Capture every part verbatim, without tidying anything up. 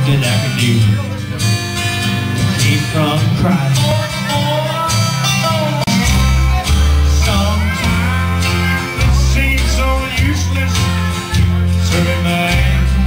that I could do to keep from crying. Sometimes it seems so useless to remain.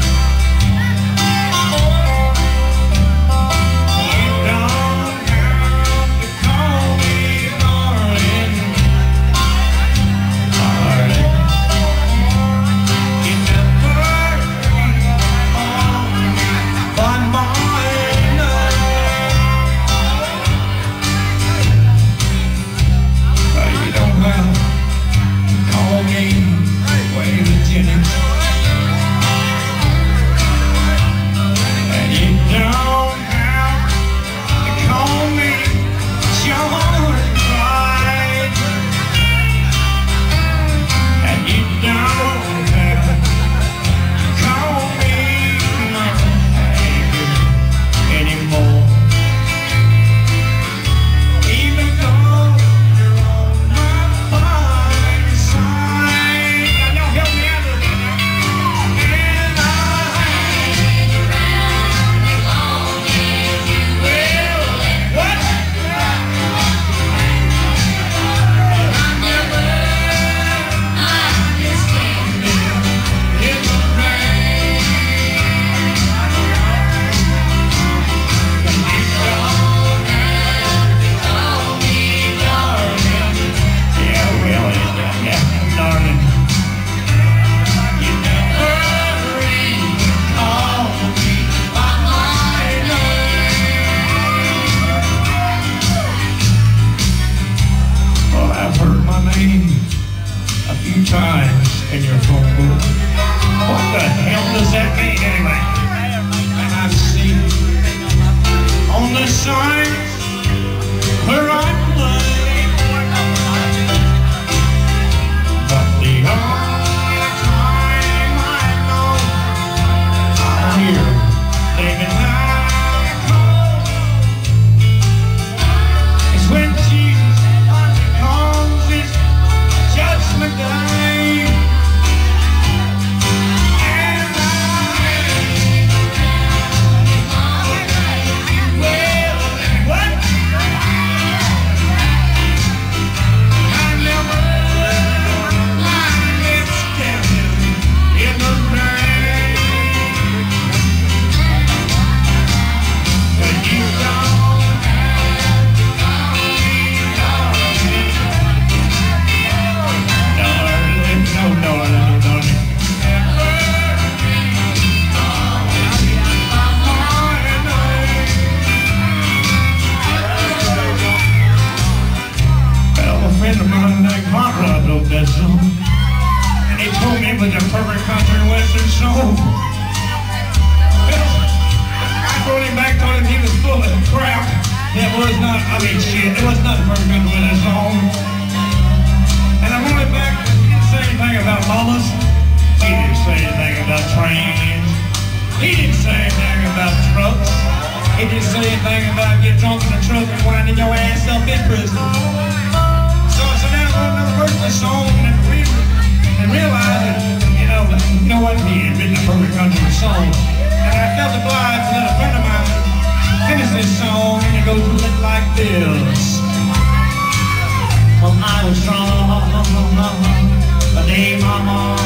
A few times in your phone book. What the hell does that mean anyway? And I've seen on the sign where I play, but the only time I know I hear David I call is when Jesus comes his judgment day. And I, well, what? I never my lips standing in the rain, but you don't have to call me darling. No, darling, no, darling. Well, a friend of mine named Hot Rod wrote that song, and he told me it was a perfect country and western song. Well, I brought him back, told him he was full of crap. It was not, I mean, shit, it was not a perfect country western song. And I brought it back. Say anything about mamas. He didn't say anything about trains. He didn't say anything about trucks. He didn't say anything about get drunk in the truck and winding your ass up in prison. So I said, now I another verse of the song and read and realized that, you know, you know what, he had written a perfect country song. And I felt obliged to let a friend of mine finish this song, and it goes a bit like this. Well, I was strong. The day my mom